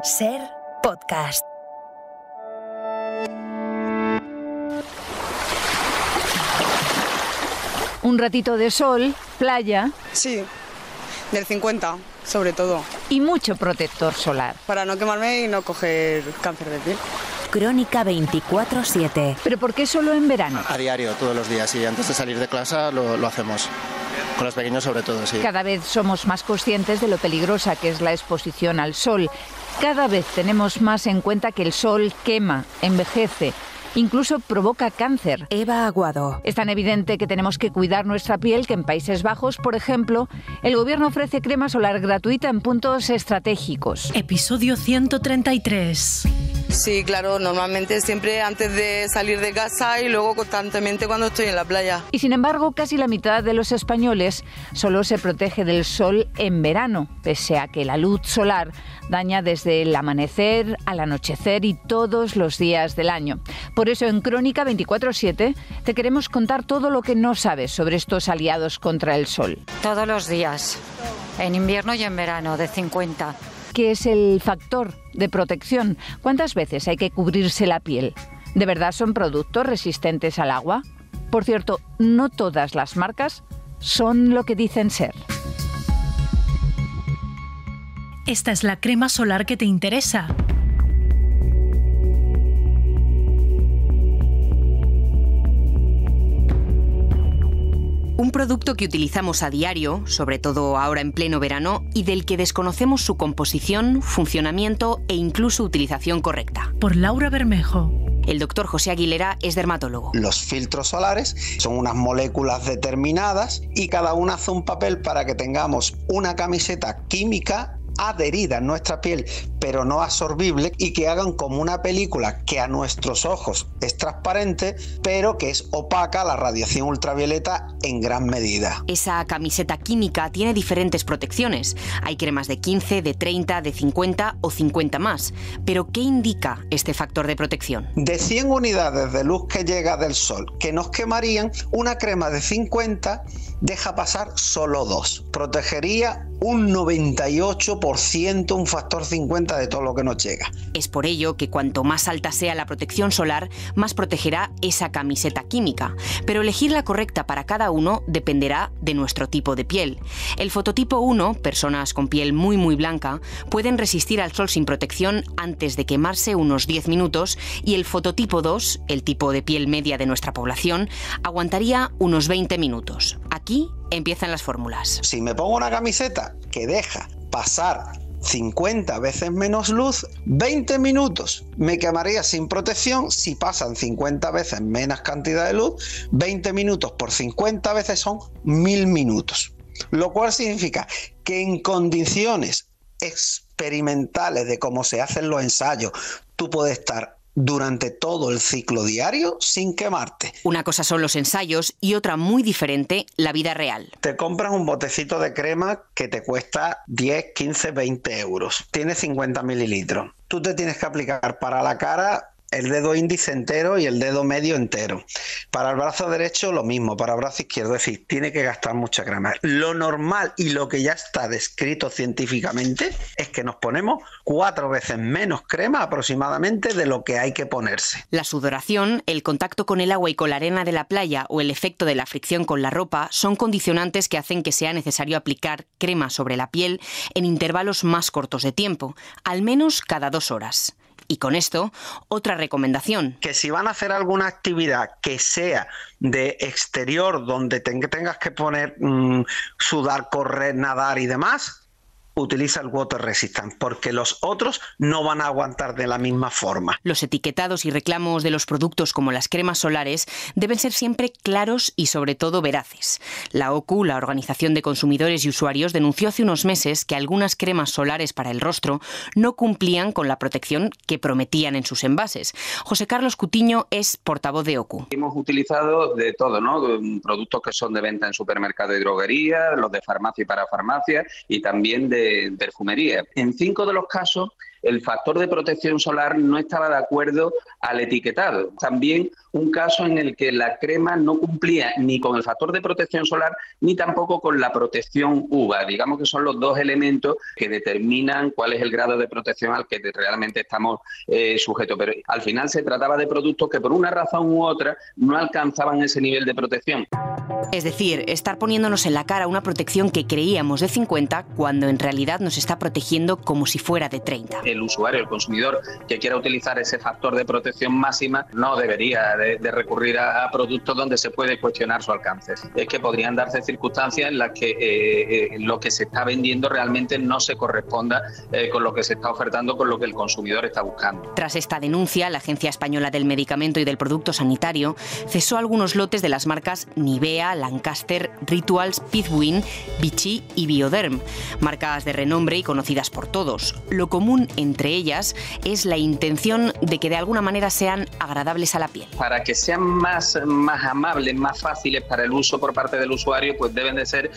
SER Podcast. Un ratito de sol, playa. Sí, del 50, sobre todo. Y mucho protector solar. Para no quemarme y no coger cáncer de piel. Crónica 24/7. ¿Pero por qué solo en verano? A diario, todos los días, y antes de salir de clase lo hacemos. Con los pequeños sobre todo, sí. Cada vez somos más conscientes de lo peligrosa que es la exposición al sol. Cada vez tenemos más en cuenta que el sol quema, envejece, incluso provoca cáncer. Eva Aguado. Es tan evidente que tenemos que cuidar nuestra piel que en Países Bajos, por ejemplo, el gobierno ofrece crema solar gratuita en puntos estratégicos. Episodio 133. Sí, claro, normalmente siempre antes de salir de casa y luego constantemente cuando estoy en la playa. Y sin embargo, casi la mitad de los españoles solo se protege del sol en verano, pese a que la luz solar daña desde el amanecer al anochecer y todos los días del año. Por eso en Crónica 24/7 te queremos contar todo lo que no sabes sobre estos aliados contra el sol. Todos los días, en invierno y en verano, de 50. ¿Qué es el factor de protección? ¿Cuántas veces hay que cubrirse la piel? ¿De verdad son productos resistentes al agua? Por cierto, no todas las marcas son lo que dicen ser. Esta es la crema solar que te interesa. Un producto que utilizamos a diario, sobre todo ahora en pleno verano, y del que desconocemos su composición, funcionamiento e incluso utilización correcta. Por Laura Bermejo. El doctor José Aguilera es dermatólogo. Los filtros solares son unas moléculas determinadas y cada una hace un papel para que tengamos una camiseta química adherida en nuestra piel, pero no absorbible, y que hagan como una película que a nuestros ojos es transparente, pero que es opaca a la radiación ultravioleta en gran medida. Esa camiseta química tiene diferentes protecciones. Hay cremas de 15, de 30, de 50 o 50 más. Pero ¿qué indica este factor de protección? De 100 unidades de luz que llega del sol que nos quemarían, una crema de 50 deja pasar solo 2. Protegería un 98%, un factor 50 de todo lo que nos llega. Es por ello que cuanto más alta sea la protección solar, más protegerá esa camiseta química. Pero elegir la correcta para cada uno dependerá de nuestro tipo de piel. El fototipo 1, personas con piel muy blanca, pueden resistir al sol sin protección antes de quemarse unos 10 minutos, y el fototipo 2, el tipo de piel media de nuestra población, aguantaría unos 20 minutos. Aquí empiezan las fórmulas. Si me pongo una camiseta que deja pasar 50 veces menos luz, 20 minutos me quemaría sin protección. Si pasan 50 veces menos cantidad de luz, 20 minutos por 50 veces son 1000 minutos. Lo cual significa que en condiciones experimentales de cómo se hacen los ensayos, tú puedes estar durante todo el ciclo diario sin quemarte. Una cosa son los ensayos y otra muy diferente, la vida real. Te compras un botecito de crema que te cuesta 10, 15, 20 euros. Tiene 50 mililitros. Tú te tienes que aplicar para la cara el dedo índice entero y el dedo medio entero. Para el brazo derecho lo mismo, para el brazo izquierdo. Es decir, tiene que gastar mucha crema. Lo normal y lo que ya está descrito científicamente es que nos ponemos 4 veces menos crema aproximadamente de lo que hay que ponerse. La sudoración, el contacto con el agua y con la arena de la playa o el efecto de la fricción con la ropa son condicionantes que hacen que sea necesario aplicar crema sobre la piel en intervalos más cortos de tiempo, al menos cada 2 horas. Y con esto, otra recomendación. Que si van a hacer alguna actividad que sea de exterior, donde tengas que poner sudar, correr, nadar y demás, utiliza el water resistant, porque los otros no van a aguantar de la misma forma. Los etiquetados y reclamos de los productos como las cremas solares deben ser siempre claros y sobre todo veraces. La OCU, la Organización de Consumidores y Usuarios, denunció hace unos meses que algunas cremas solares para el rostro no cumplían con la protección que prometían en sus envases. José Carlos Cutiño es portavoz de OCU. Hemos utilizado de todo, ¿no? Productos que son de venta en supermercado y droguería, los de farmacia y para farmacia, y también de perfumería. En 5 de los casos el factor de protección solar no estaba de acuerdo al etiquetado. También un caso en el que la crema no cumplía ni con el factor de protección solar ni tampoco con la protección UVA. Digamos que son los dos elementos que determinan cuál es el grado de protección al que realmente estamos sujetos. Pero al final se trataba de productos que por una razón u otra no alcanzaban ese nivel de protección. Es decir, estar poniéndonos en la cara una protección que creíamos de 50 cuando en realidad nos está protegiendo como si fuera de 30. El usuario, el consumidor que quiera utilizar ese factor de protección máxima no debería de recurrir a productos donde se puede cuestionar su alcance. Es que podrían darse circunstancias en las que lo que se está vendiendo realmente no se corresponda con lo que se está ofertando, con lo que el consumidor está buscando. Tras esta denuncia, la Agencia Española del Medicamento y del Producto Sanitario cesó algunos lotes de las marcas Nivea, Lancaster, Rituals, Pidwin, Vichy y Bioderm, marcas de renombre y conocidas por todos. Lo común entre ellas es la intención de que de alguna manera sean agradables a la piel. Para que sean más amables, más fáciles para el uso por parte del usuario, pues deben de ser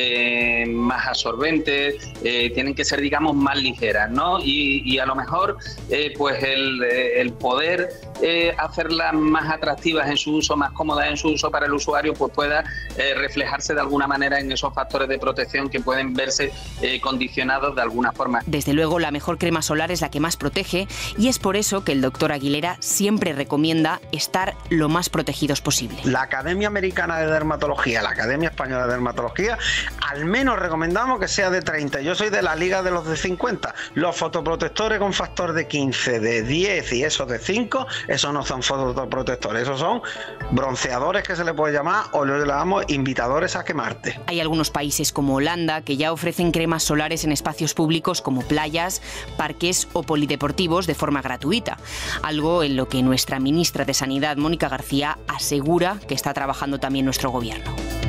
más absorbentes, tienen que ser, digamos, más ligeras, ¿no? Y a lo mejor pues el poder hacerlas más atractivas en su uso, más cómodas en su uso para el usuario, pues pueda reflejarse de alguna manera en esos factores de protección que pueden verse condicionados de alguna forma. Desde luego, la mejor crema solar es la que más protege y es por eso que el doctor Aguilera siempre recomienda estar lo más protegidos posible. La Academia Americana de Dermatología, la Academia Española de Dermatología, al menos recomendamos que sea de 30. Yo soy de la liga de los de 50. Los fotoprotectores con factor de 15, de 10 y esos de 5, esos no son fotoprotectores, esos son bronceadores que se le puede llamar, o lo llamamos invitadores a quemarte. Hay algunos países como Holanda que ya ofrecen cremas solares en espacios públicos como playas, parques o polideportivos de forma gratuita, algo en lo que nuestra ministra de Sanidad, Mónica García, asegura que está trabajando también nuestro gobierno.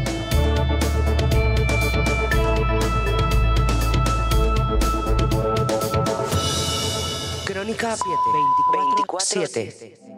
Crónica 24/7.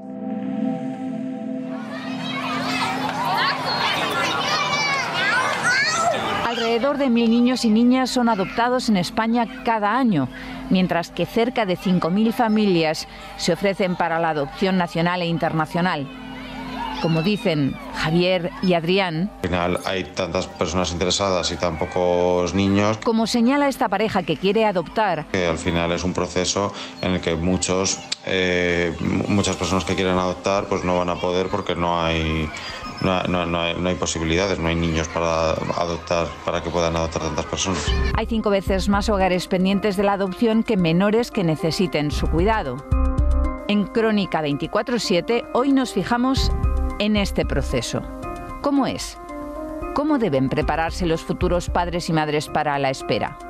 Alrededor de 1.000 niños y niñas son adoptados en España cada año, mientras que cerca de 5.000 familias se ofrecen para la adopción nacional e internacional. Como dicen Javier y Adrián, al final hay tantas personas interesadas y tan pocos niños. Como señala esta pareja que quiere adoptar, Que al final es un proceso en el que muchas personas que quieren adoptar pues no van a poder porque no hay posibilidades, no hay niños para adoptar, para que puedan adoptar tantas personas. Hay 5 veces más hogares pendientes de la adopción que menores que necesiten su cuidado. En Crónica 24/7 hoy nos fijamos en este proceso. ¿Cómo es? ¿Cómo deben prepararse los futuros padres y madres para la espera?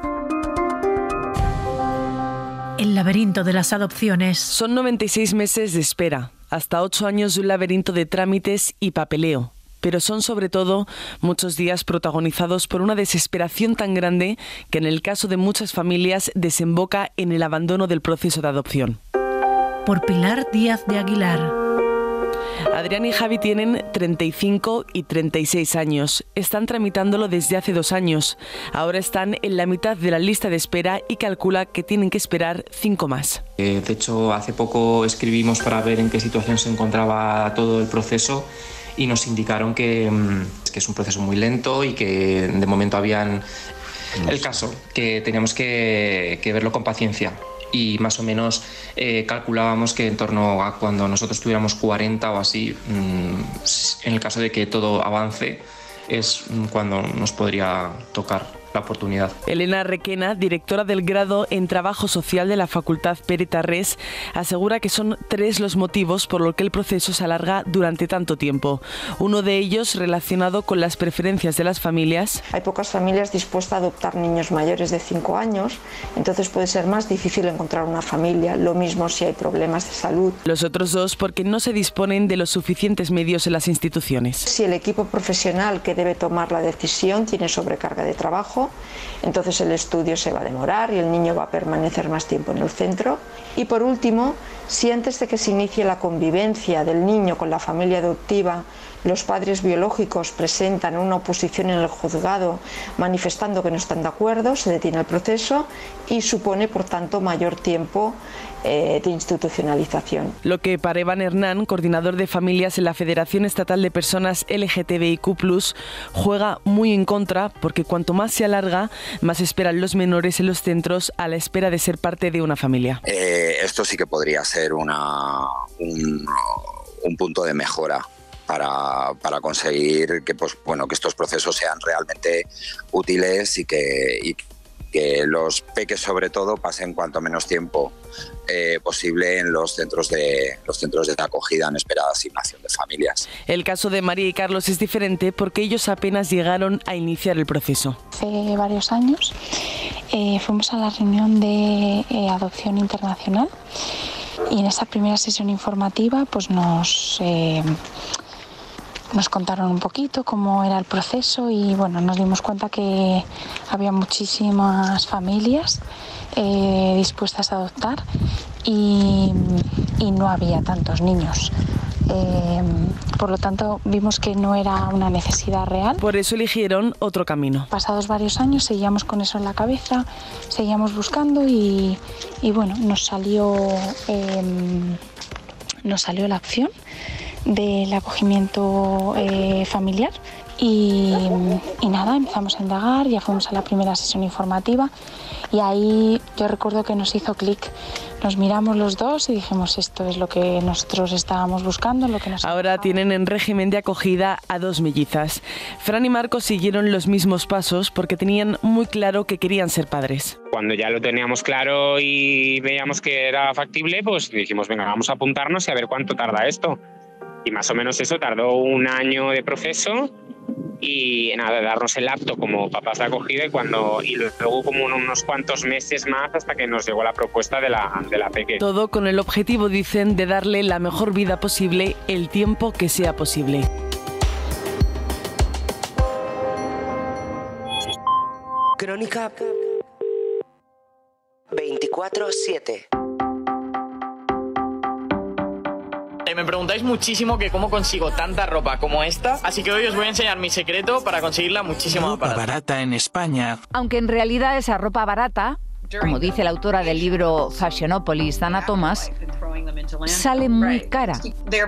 El laberinto de las adopciones. Son 96 meses de espera, hasta 8 años de un laberinto de trámites y papeleo. Pero son sobre todo muchos días protagonizados por una desesperación tan grande que en el caso de muchas familias desemboca en el abandono del proceso de adopción. Por Pilar Díaz de Aguilar. Adrián y Javi tienen 35 y 36 años. Están tramitándolo desde hace 2 años. Ahora están en la mitad de la lista de espera y calcula que tienen que esperar 5 más. De hecho, hace poco escribimos para ver en qué situación se encontraba todo el proceso y nos indicaron que es un proceso muy lento y que de momento habían el caso, que teníamos que verlo con paciencia. Y más o menos calculábamos que en torno a cuando nosotros tuviéramos 40 o así, en el caso de que todo avance, es cuando nos podría tocar la oportunidad. Elena Requena, directora del grado en Trabajo Social de la Facultad Pere Tarrés, asegura que son 3 los motivos por los que el proceso se alarga durante tanto tiempo. Uno de ellos relacionado con las preferencias de las familias. Hay pocas familias dispuestas a adoptar niños mayores de 5 años, entonces puede ser más difícil encontrar una familia, lo mismo si hay problemas de salud. Los otros 2 porque no se disponen de los suficientes medios en las instituciones. Si el equipo profesional que debe tomar la decisión tiene sobrecarga de trabajo, trabajo, entonces el estudio se va a demorar y el niño va a permanecer más tiempo en el centro. Y por último, si antes de que se inicie la convivencia del niño con la familia adoptiva, los padres biológicos presentan una oposición en el juzgado manifestando que no están de acuerdo, se detiene el proceso y supone, por tanto, mayor tiempo de institucionalización. Lo que para Evan Hernán, coordinador de familias en la Federación Estatal de Personas LGTBIQ+, juega muy en contra, porque cuanto más se alarga, más esperan los menores en los centros a la espera de ser parte de una familia. Esto sí que podría ser un punto de mejora para conseguir que, pues, bueno, que estos procesos sean realmente útiles y que los peques, sobre todo, pasen cuanto menos tiempo posible en los centros de acogida en esperada asignación de familias. El caso de María y Carlos es diferente porque ellos apenas llegaron a iniciar el proceso. Hace varios años fuimos a la reunión de adopción internacional y en esa primera sesión informativa pues nos contaron un poquito cómo era el proceso y bueno, nos dimos cuenta que había muchísimas familias dispuestas a adoptar y no había tantos niños. Por lo tanto, vimos que no era una necesidad real. Por eso eligieron otro camino. Pasados varios años seguíamos con eso en la cabeza, seguíamos buscando y bueno, nos salió la opción del acogimiento familiar y nada, empezamos a indagar, ya fuimos a la primera sesión informativa y ahí yo recuerdo que nos hizo clic, nos miramos los dos y dijimos esto es lo que nosotros estábamos buscando, lo que nos Ahora tienen en régimen de acogida a 2 mellizas. Fran y Marcos siguieron los mismos pasos porque tenían muy claro que querían ser padres. Cuando ya lo teníamos claro y veíamos que era factible, pues dijimos, venga, vamos a apuntarnos y a ver cuánto tarda esto. Y más o menos eso tardó 1 año de proceso y nada, darnos el apto como papás de acogida y luego como unos cuantos meses más hasta que nos llegó la propuesta de la peque. Todo con el objetivo, dicen, de darle la mejor vida posible el tiempo que sea posible. Crónica 24/7. Me preguntáis muchísimo que cómo consigo tanta ropa como esta, así que hoy os voy a enseñar mi secreto para conseguirla muchísimo más barata en España. Aunque en realidad esa ropa barata, como dice la autora del libro Fashionopolis, Dana Thomas, sale muy cara.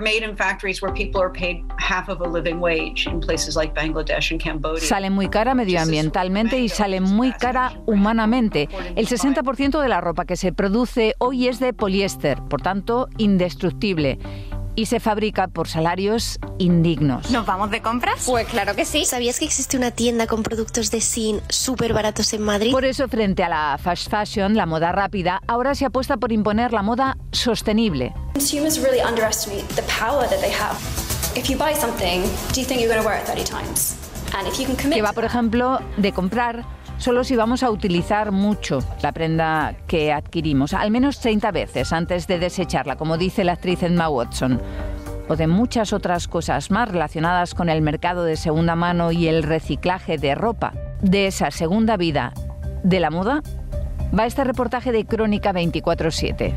Sale muy cara medioambientalmente y sale muy cara humanamente. El 60% de la ropa que se produce hoy es de poliéster, por tanto, indestructible. Y se fabrica por salarios indignos. ¿Nos vamos de compras? Pues claro que sí. ¿Sabías que existe una tienda con productos de Shein súper baratos en Madrid? Por eso, frente a la fast fashion, la moda rápida, ahora se apuesta por imponer la moda sostenible. Consumers really underestimate the power that they have. If you buy something, do you think you're going to wear it 30 times? And if you can commit. Que va, por ejemplo, de comprar solo si vamos a utilizar mucho la prenda que adquirimos, al menos 30 veces antes de desecharla, como dice la actriz Emma Watson, o de muchas otras cosas más relacionadas con el mercado de segunda mano y el reciclaje de ropa. De esa segunda vida de la moda va este reportaje de Crónica 24/7.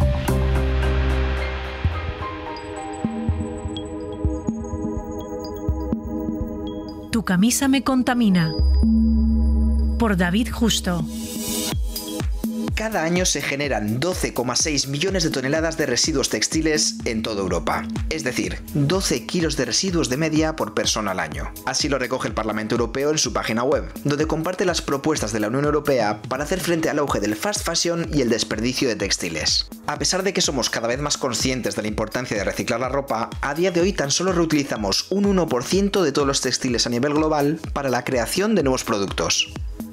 Tu camisa me contamina. Por David Justo. Cada año se generan 12,6 millones de toneladas de residuos textiles en toda Europa. Es decir, 12 kilos de residuos de media por persona al año. Así lo recoge el Parlamento Europeo en su página web, donde comparte las propuestas de la Unión Europea para hacer frente al auge del fast fashion y el desperdicio de textiles. A pesar de que somos cada vez más conscientes de la importancia de reciclar la ropa, a día de hoy tan solo reutilizamos un 1% de todos los textiles a nivel global para la creación de nuevos productos.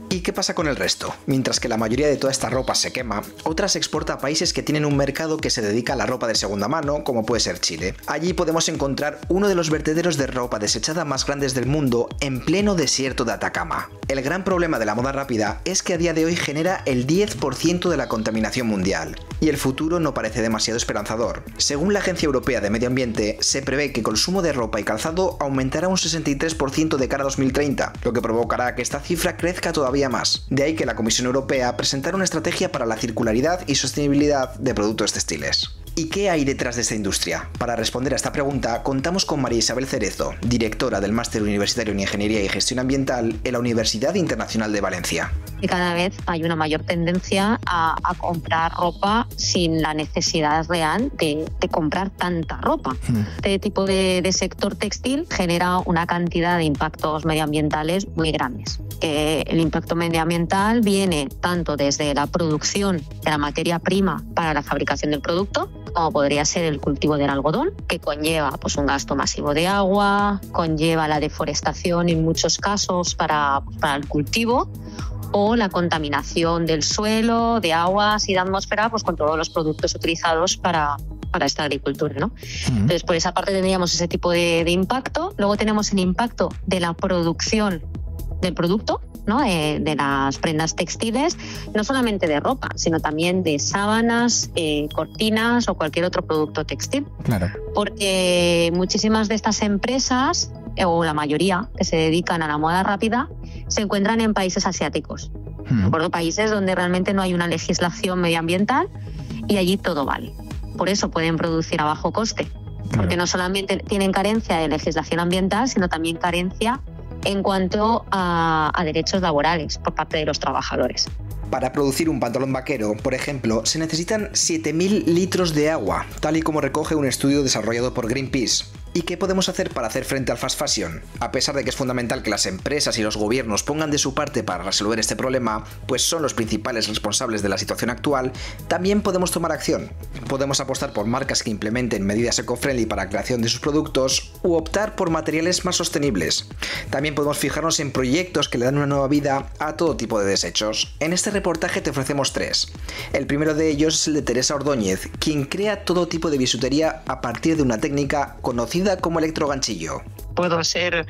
¿Y qué pasa con el resto? Mientras que la mayoría de toda esta ropa se quema, otra se exporta a países que tienen un mercado que se dedica a la ropa de segunda mano, como puede ser Chile. Allí podemos encontrar uno de los vertederos de ropa desechada más grandes del mundo en pleno desierto de Atacama. El gran problema de la moda rápida es que a día de hoy genera el 10% de la contaminación mundial, y el futuro no parece demasiado esperanzador. Según la Agencia Europea de Medio Ambiente, se prevé que el consumo de ropa y calzado aumentará un 63% de cara a 2030, lo que provocará que esta cifra crezca todavía más. De ahí que la Comisión Europea presentara una estrategia para la circularidad y sostenibilidad de productos textiles. ¿Y qué hay detrás de esta industria? Para responder a esta pregunta, contamos con María Isabel Cerezo, directora del Máster Universitario en Ingeniería y Gestión Ambiental en la Universidad Internacional de Valencia. Y cada vez hay una mayor tendencia a comprar ropa sin la necesidad real de comprar tanta ropa. Este tipo de sector textil genera una cantidad de impactos medioambientales muy grandes. El impacto medioambiental viene tanto desde la producción de la materia prima para la fabricación del producto, como podría ser el cultivo del algodón, que conlleva pues, un gasto masivo de agua, conlleva la deforestación en muchos casos para el cultivo, o la contaminación del suelo, de aguas y de atmósfera, pues con todos los productos utilizados para esta agricultura, ¿no? Entonces, por esa parte tendríamos ese tipo de impacto. Luego tenemos el impacto de la producción del producto, ¿no? De las prendas textiles, no solamente de ropa, sino también de sábanas, cortinas o cualquier otro producto textil. Claro. Porque muchísimas de estas empresas, o la mayoría que se dedican a la moda rápida, se encuentran en países asiáticos. Por países donde realmente no hay una legislación medioambiental y allí todo vale. Por eso pueden producir a bajo coste. Porque no solamente tienen carencia de legislación ambiental, sino también carencia en cuanto a derechos laborales por parte de los trabajadores. Para producir un pantalón vaquero, por ejemplo, se necesitan 7.000 litros de agua, tal y como recoge un estudio desarrollado por Greenpeace. ¿Y qué podemos hacer para hacer frente al fast fashion? A pesar de que es fundamental que las empresas y los gobiernos pongan de su parte para resolver este problema, pues son los principales responsables de la situación actual, también podemos tomar acción. Podemos apostar por marcas que implementen medidas eco-friendly para la creación de sus productos u optar por materiales más sostenibles. También podemos fijarnos en proyectos que le dan una nueva vida a todo tipo de desechos. En este reportaje te ofrecemos 3. El primero de ellos es el de Teresa Ordóñez, quien crea todo tipo de bisutería a partir de una técnica conocida como electroganchillo. Puedo hacer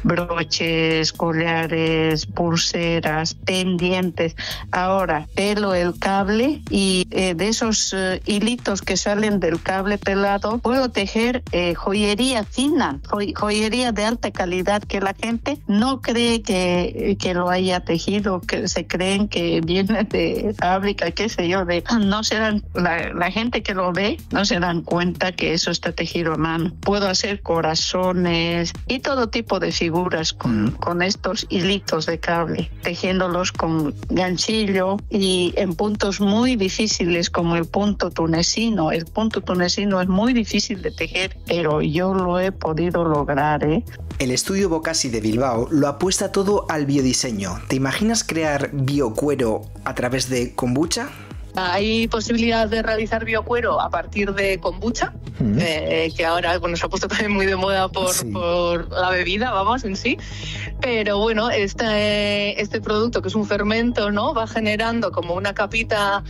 broches, collares, pulseras, pendientes. Ahora pelo el cable y de esos hilitos que salen del cable pelado puedo tejer joyería fina, joyería de alta calidad que la gente no cree que lo haya tejido, que se creen que viene de fábrica, qué sé yo, no se dan, la gente que lo ve no se dan cuenta que eso está tejido a mano. Puedo hacer corazones y todo tipo de figuras con estos hilitos de cable, tejiéndolos con ganchillo y en puntos muy difíciles como el punto tunecino. El punto tunecino es muy difícil de tejer, pero yo lo he podido lograr, ¿eh? El estudio Bocasi de Bilbao lo apuesta todo al biodiseño. ¿Te imaginas crear biocuero a través de kombucha? Hay posibilidad de realizar biocuero a partir de kombucha, que ahora se ha puesto también muy de moda por la bebida, vamos, en sí. Pero bueno, este producto, que es un fermento, ¿no?, va generando como una capita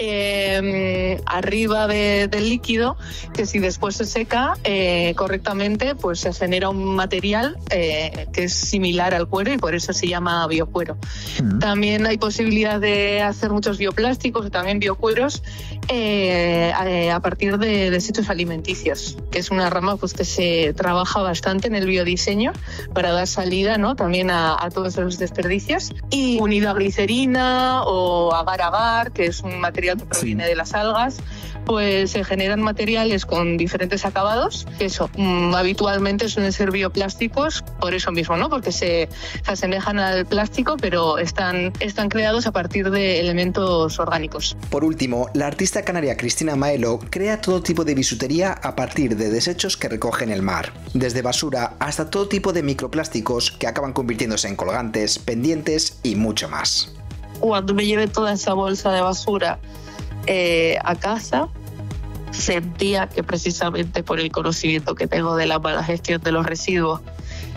arriba del líquido, que si después se seca correctamente, pues se genera un material que es similar al cuero y por eso se llama biocuero. También hay posibilidad de hacer muchos bioplásticos y también biocueros a partir de desechos alimenticios, que es una rama pues que se trabaja bastante en el biodiseño para dar salida, ¿no?, también a todos los desperdicios. Y unido a glicerina o agar-agar, que es un material que proviene de las algas, pues se generan materiales con diferentes acabados, que eso habitualmente suelen ser bioplásticos por eso mismo, ¿no?, porque se asemejan al plástico, pero están creados a partir de elementos orgánicos. Por último, la artista canaria Cristina Maelo crea todo tipo de bisutería a partir de desechos que recoge en el mar, desde basura hasta todo tipo de microplásticos que acaban convirtiéndose en colgantes, pendientes y mucho más. Cuando me llevé toda esa bolsa de basura a casa, sentía que precisamente por el conocimiento que tengo de la mala gestión de los residuos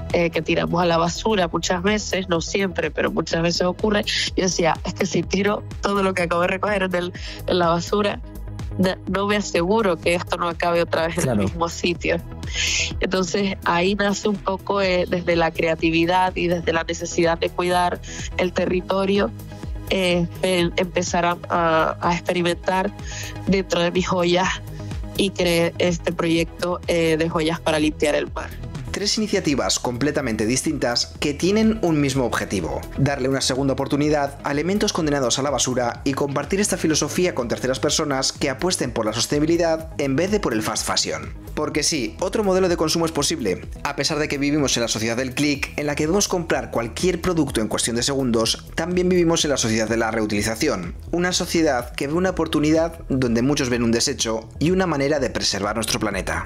que tiramos a la basura muchas veces, no siempre, pero muchas veces ocurre. Yo decía, es que si tiro todo lo que acabo de recoger en la basura, no me aseguro que esto no acabe otra vez en el mismo sitio. Entonces ahí nace un poco desde la creatividad y desde la necesidad de cuidar el territorio, empezar a experimentar dentro de mis joyas y creé este proyecto de joyas para limpiar el mar. 3 iniciativas completamente distintas que tienen un mismo objetivo: darle una segunda oportunidad a elementos condenados a la basura y compartir esta filosofía con terceras personas que apuesten por la sostenibilidad en vez de por el fast fashion. Porque sí, otro modelo de consumo es posible, a pesar de que vivimos en la sociedad del clic, en la que debemos comprar cualquier producto en cuestión de segundos. También vivimos en la sociedad de la reutilización, una sociedad que ve una oportunidad donde muchos ven un desecho y una manera de preservar nuestro planeta.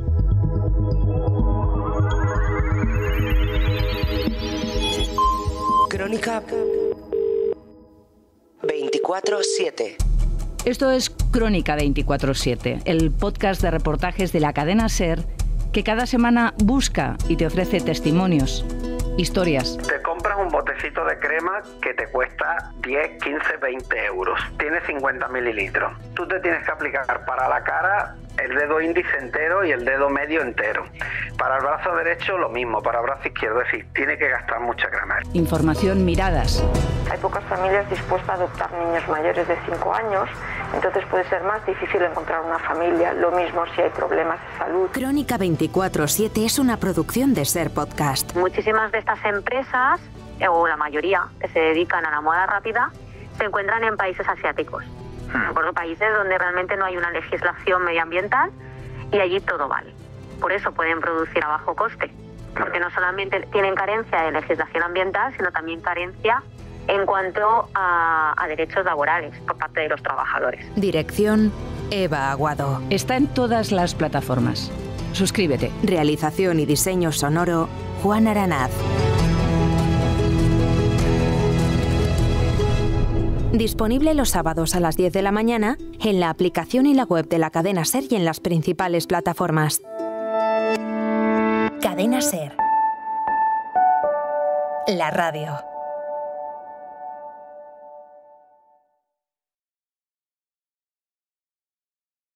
Crónica 24/7. Esto es Crónica 24/7, el podcast de reportajes de la cadena SER que cada semana busca y te ofrece testimonios, historias. Te compras un botecito de crema que te cuesta 10, 15, 20 euros. Tiene 50 mililitros. Tú te tienes que aplicar para la cara el dedo índice entero y el dedo medio entero. Para el brazo derecho lo mismo, para el brazo izquierdo, es decir, tiene que gastar mucha crema. Información, miradas. Hay pocas familias dispuestas a adoptar niños mayores de 5 años, entonces puede ser más difícil encontrar una familia. Lo mismo si hay problemas de salud. Crónica 24/7 es una producción de SER Podcast. Muchísimas de estas empresas, o la mayoría, que se dedican a la moda rápida, se encuentran en países asiáticos. Por países donde realmente no hay una legislación medioambiental y allí todo vale. Por eso pueden producir a bajo coste, porque no solamente tienen carencia de legislación ambiental, sino también carencia en cuanto a derechos laborales por parte de los trabajadores. Dirección: Eva Aguado. Está en todas las plataformas. Suscríbete. Realización y diseño sonoro: Juan Aranaz. Disponible los sábados a las 10 de la mañana en la aplicación y la web de la cadena SER y en las principales plataformas. Cadena SER. La radio.